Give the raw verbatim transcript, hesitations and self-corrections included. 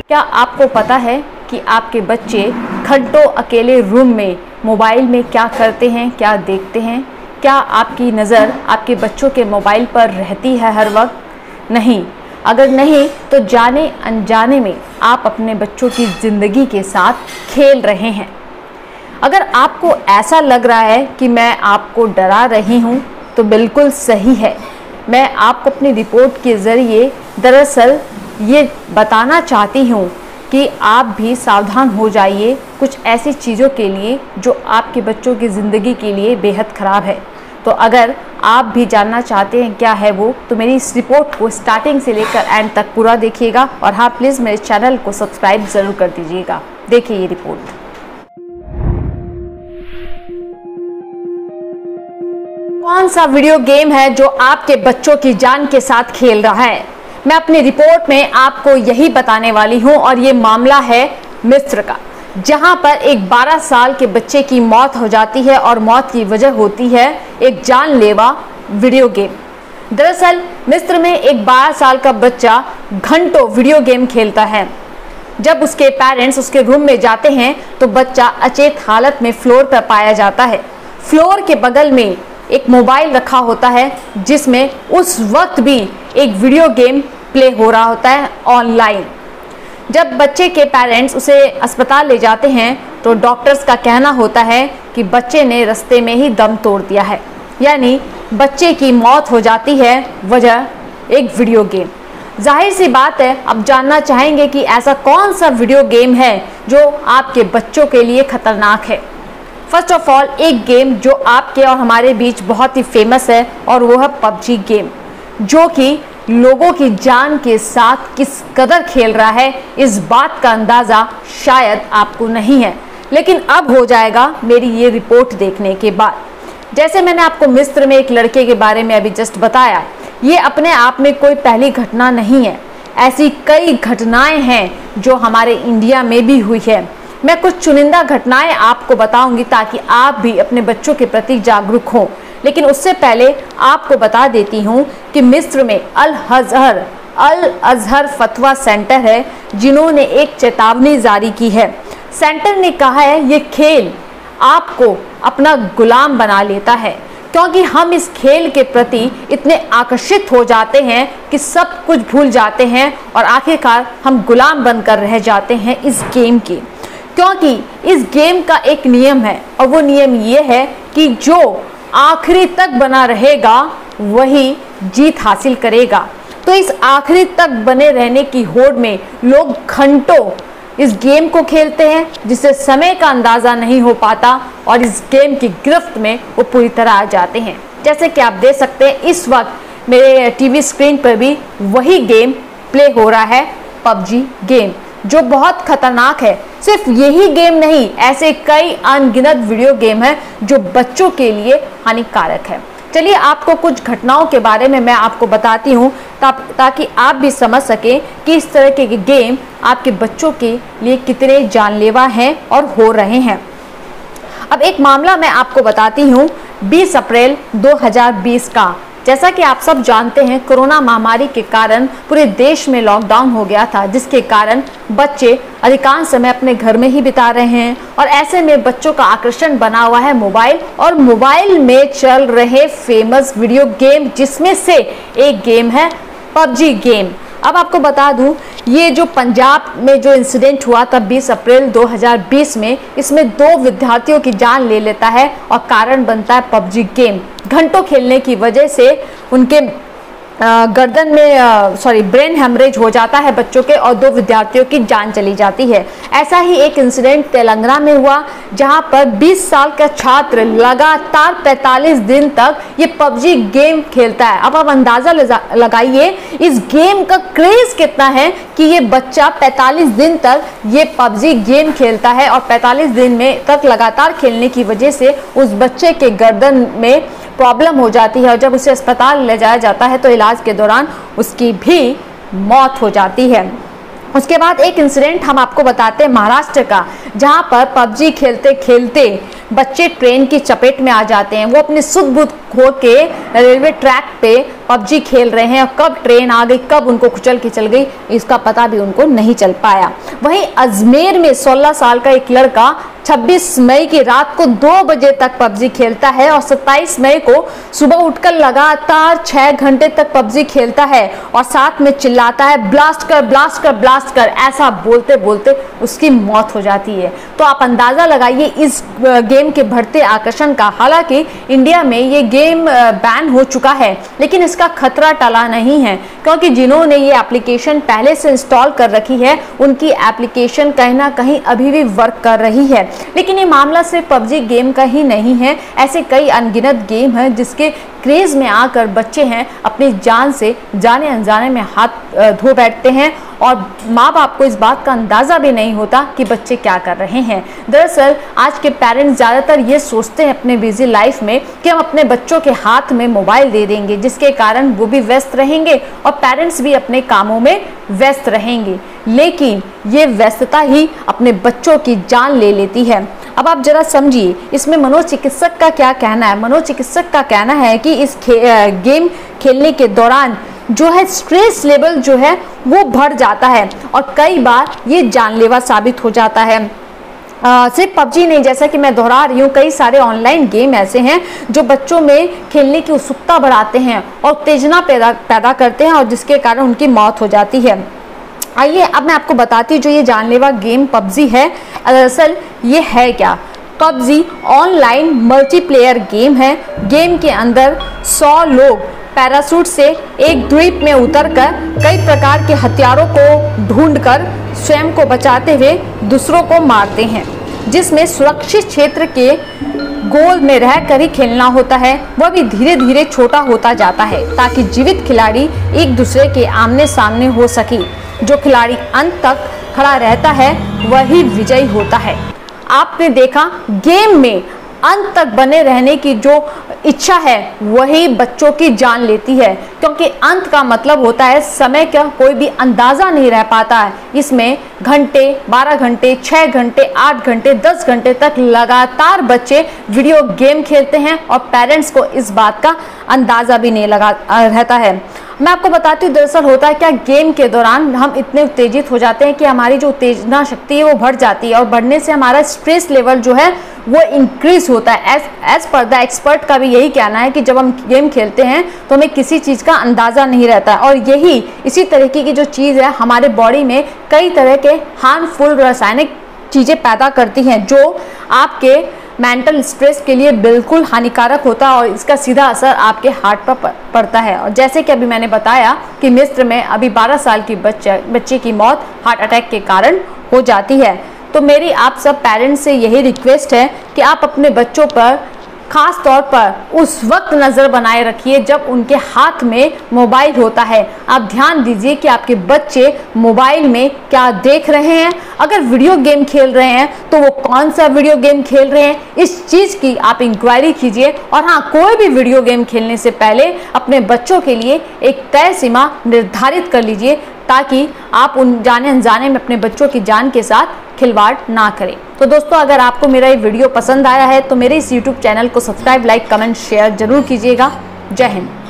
क्या आपको पता है कि आपके बच्चे घंटों अकेले रूम में मोबाइल में क्या करते हैं, क्या देखते हैं? क्या आपकी नज़र आपके बच्चों के मोबाइल पर रहती है हर वक्त? नहीं। अगर नहीं तो जाने अनजाने में आप अपने बच्चों की ज़िंदगी के साथ खेल रहे हैं। अगर आपको ऐसा लग रहा है कि मैं आपको डरा रही हूँ तो बिल्कुल सही है। मैं आपको अपनी रिपोर्ट के ज़रिए दरअसल ये बताना चाहती हूँ कि आप भी सावधान हो जाइए कुछ ऐसी चीज़ों के लिए जो आपके बच्चों की ज़िंदगी के लिए बेहद ख़राब है। तो अगर आप भी जानना चाहते हैं क्या है वो, तो मेरी इस रिपोर्ट को स्टार्टिंग से लेकर एंड तक पूरा देखिएगा और हाँ, प्लीज़ मेरे चैनल को सब्सक्राइब ज़रूर कर दीजिएगा। देखिए ये रिपोर्ट। कौन सा वीडियो गेम है जो आपके बच्चों की जान के साथ खेल रहा है? मैं अपनी रिपोर्ट में आपको यही बताने वाली हूं और ये मामला है मिस्र का, जहां पर एक बारह साल के बच्चे की मौत हो जाती है और मौत की वजह होती है एक जानलेवा वीडियो गेम। दरअसल मिस्र में एक बारह साल का बच्चा घंटों वीडियो गेम खेलता है। जब उसके पेरेंट्स उसके रूम में जाते हैं तो बच्चा अचेत हालत में फ्लोर पर पाया जाता है। फ्लोर के बगल में एक मोबाइल रखा होता है जिसमें उस वक्त भी एक वीडियो गेम प्ले हो रहा होता है ऑनलाइन। जब बच्चे के पेरेंट्स उसे अस्पताल ले जाते हैं तो डॉक्टर्स का कहना होता है कि बच्चे ने रास्ते में ही दम तोड़ दिया है, यानी बच्चे की मौत हो जाती है वजह एक वीडियो गेम। जाहिर सी बात है, अब जानना चाहेंगे कि ऐसा कौन सा वीडियो गेम है जो आपके बच्चों के लिए खतरनाक है। फर्स्ट ऑफ ऑल, एक गेम जो आपके और हमारे बीच बहुत ही फेमस है और वो है पबजी गेम, जो कि लोगों की जान के साथ किस कदर खेल रहा है इस बात का अंदाज़ा शायद आपको नहीं है, लेकिन अब हो जाएगा मेरी ये रिपोर्ट देखने के बाद। जैसे मैंने आपको मिस्र में एक लड़के के बारे में अभी जस्ट बताया, ये अपने आप में कोई पहली घटना नहीं है। ऐसी कई घटनाएं हैं जो हमारे इंडिया में भी हुई है। मैं कुछ चुनिंदा घटनाएं आपको बताऊंगी ताकि आप भी अपने बच्चों के प्रति जागरूक हों। लेकिन उससे पहले आपको बता देती हूं कि मिस्र में अल अज़हर अल अज़हर फतवा सेंटर है जिन्होंने एक चेतावनी जारी की है। सेंटर ने कहा है ये खेल आपको अपना गुलाम बना लेता है, क्योंकि हम इस खेल के प्रति इतने आकर्षित हो जाते हैं कि सब कुछ भूल जाते हैं और आखिरकार हम गुलाम बनकर रह जाते हैं इस गेम के। क्योंकि इस गेम का एक नियम है और वो नियम ये है कि जो आखिरी तक बना रहेगा वही जीत हासिल करेगा। तो इस आखिरी तक बने रहने की होड़ में लोग घंटों इस गेम को खेलते हैं जिससे समय का अंदाज़ा नहीं हो पाता और इस गेम की गिरफ्त में वो पूरी तरह आ जाते हैं। जैसे कि आप देख सकते हैं इस वक्त मेरे टीवी स्क्रीन पर भी वही गेम प्ले हो रहा है, पबजी गेम, जो बहुत खतरनाक है। सिर्फ यही गेम नहीं, ऐसे कई अनगिनत वीडियो गेम हैं जो बच्चों के लिए हानिकारक है। चलिए आपको कुछ घटनाओं के बारे में मैं आपको बताती हूँ ता, ताकि आप भी समझ सकें कि इस तरह के गेम आपके बच्चों के लिए कितने जानलेवा हैं और हो रहे हैं। अब एक मामला मैं आपको बताती हूँ बीस अप्रैल दो हज़ार बीस का। जैसा कि आप सब जानते हैं, कोरोना महामारी के कारण पूरे देश में लॉकडाउन हो गया था, जिसके कारण बच्चे अधिकांश समय अपने घर में ही बिता रहे हैं और ऐसे में बच्चों का आकर्षण बना हुआ है मोबाइल और मोबाइल में चल रहे फेमस वीडियो गेम, जिसमें से एक गेम है पबजी गेम। अब आपको बता दूं, ये जो पंजाब में जो इंसिडेंट हुआ था बीस अप्रैल दो हज़ार बीस में, इसमें दो विद्यार्थियों की जान ले लेता है और कारण बनता है पबजी गेम। घंटों खेलने की वजह से उनके गर्दन में सॉरी ब्रेन हेमरेज हो जाता है बच्चों के और दो विद्यार्थियों की जान चली जाती है। ऐसा ही एक इंसिडेंट तेलंगाना में हुआ जहां पर बीस साल का छात्र लगातार पैंतालीस दिन तक ये पबजी गेम खेलता है। अब आप अंदाज़ा लगाइए इस गेम का क्रेज कितना है कि ये बच्चा पैंतालीस दिन तक ये पबजी गेम खेलता है और पैंतालीस दिन में तक लगातार खेलने की वजह से उस बच्चे के गर्दन में प्रॉब्लम हो जाती है और जब उसे अस्पताल ले जाया जाता है तो इलाज के दौरान उसकी भी मौत हो जाती है। उसके बाद एक इंसिडेंट हम आपको बताते हैं महाराष्ट्र का, जहां पर पबजी खेलते खेलते बच्चे ट्रेन की चपेट में आ जाते हैं। वो अपने सुध बुध खो के रेलवे ट्रैक पे पबजी खेल रहे हैं और कब ट्रेन आ गई, कब उनको कुचल के चल गई, इसका पता भी उनको नहीं चल पाया। वहीं अजमेर में सोलह साल का एक लड़का छब्बीस मई की रात को दो बजे तक पबजी खेलता है और सत्ताईस मई को सुबह उठकर लगातार छह घंटे तक पबजी खेलता है और साथ में चिल्लाता है ब्लास्ट कर ब्लास्ट कर ब्लास्ट कर। ऐसा बोलते बोलते उसकी मौत हो जाती है। तो आप अंदाजा लगाइए इस गेम के बढ़ते आकर्षण का। हालांकि इंडिया में ये गेम बैन हो चुका है, लेकिन इसका खतरा टला नहीं है, क्योंकि जिन्होंने ये एप्लीकेशन पहले से इंस्टॉल कर रखी है उनकी एप्लीकेशन कहीं ना कहीं अभी भी वर्क कर रही है। लेकिन ये मामला सिर्फ पबजी गेम का ही नहीं है, ऐसे कई अनगिनत गेम हैं जिसके क्रेज में आकर बच्चे हैं अपनी जान से जाने अनजाने में हाथ धो बैठते हैं और माँ बाप को इस बात का अंदाज़ा भी नहीं होता कि बच्चे क्या कर रहे हैं। दरअसल आज के पेरेंट्स ज़्यादातर ये सोचते हैं अपने बिजी लाइफ में कि हम अपने बच्चों के हाथ में मोबाइल दे देंगे, जिसके कारण वो भी व्यस्त रहेंगे और पेरेंट्स भी अपने कामों में व्यस्त रहेंगे, लेकिन ये व्यस्तता ही अपने बच्चों की जान ले लेती है। अब आप जरा समझिए इसमें मनोचिकित्सक का क्या कहना है। मनोचिकित्सक का कहना है कि इस खे, गेम खेलने के दौरान जो है स्ट्रेस लेवल जो है वो बढ़ जाता है और कई बार ये जानलेवा साबित हो जाता है। आ, सिर्फ पबजी नहीं, जैसा कि मैं दोहरा रही हूँ, कई सारे ऑनलाइन गेम ऐसे हैं जो बच्चों में खेलने की उत्सुकता बढ़ाते हैं और उत्तेजना पैदा पैदा करते हैं और जिसके कारण उनकी मौत हो जाती है। आइए अब मैं आपको बताती हूँ जो ये जानलेवा गेम पबजी है, दरअसल ये है क्या। पबजी ऑनलाइन मल्टीप्लेयर गेम है। गेम के अंदर सौ लोग पैराशूट से एक द्वीप में उतरकर कई प्रकार के हथियारों को ढूंढकर स्वयं को बचाते हुए दूसरों को मारते हैं, जिसमें सुरक्षित क्षेत्र के गोल में रहकर ही खेलना होता है। वह भी धीरे धीरे छोटा होता जाता है ताकि जीवित खिलाड़ी एक दूसरे के आमने सामने हो सके। जो खिलाड़ी अंत तक खड़ा रहता है वही विजयी होता है। आपने देखा गेम में अंत तक बने रहने की जो इच्छा है वही बच्चों की जान लेती है, क्योंकि अंत का मतलब होता है समय का कोई भी अंदाज़ा नहीं रह पाता है। इसमें घंटे, बारह घंटे, छः घंटे, आठ घंटे, दस घंटे तक लगातार बच्चे वीडियो गेम खेलते हैं और पेरेंट्स को इस बात का अंदाज़ा भी नहीं लगा रहता है। मैं आपको बताती हूँ दरअसल होता है क्या, गेम के दौरान हम इतने उत्तेजित हो जाते हैं कि हमारी जो उत्तेजना शक्ति है वो बढ़ जाती है और बढ़ने से हमारा स्ट्रेस लेवल जो है वो इंक्रीज होता है। As as per the expert का भी यही कहना है कि जब हम गेम खेलते हैं तो हमें किसी चीज़ का अंदाज़ा नहीं रहता है और यही इसी तरीके की जो चीज़ है हमारे बॉडी में कई तरह के हार्मफुल रासायनिक चीज़ें पैदा करती हैं जो आपके मेंटल स्ट्रेस के लिए बिल्कुल हानिकारक होता है और इसका सीधा असर आपके हार्ट पर पड़ता है। और जैसे कि अभी मैंने बताया कि मिस्र में अभी बारह साल की बच्चे बच्चे की मौत हार्ट अटैक के कारण हो जाती है। तो मेरी आप सब पेरेंट्स से यही रिक्वेस्ट है कि आप अपने बच्चों पर खास तौर पर उस वक्त नज़र बनाए रखिए जब उनके हाथ में मोबाइल होता है। आप ध्यान दीजिए कि आपके बच्चे मोबाइल में क्या देख रहे हैं। अगर वीडियो गेम खेल रहे हैं तो वो कौन सा वीडियो गेम खेल रहे हैं, इस चीज़ की आप इंक्वायरी कीजिए। और हाँ, कोई भी वीडियो गेम खेलने से पहले अपने बच्चों के लिए एक तय सीमा निर्धारित कर लीजिए ताकि आप उन जाने अनजाने में अपने बच्चों की जान के साथ खिलवाड़ ना करें। तो दोस्तों, अगर आपको मेरा ये वीडियो पसंद आया है तो मेरे इस यूट्यूब चैनल को सब्सक्राइब, लाइक, कमेंट, शेयर जरूर कीजिएगा। जय हिंद।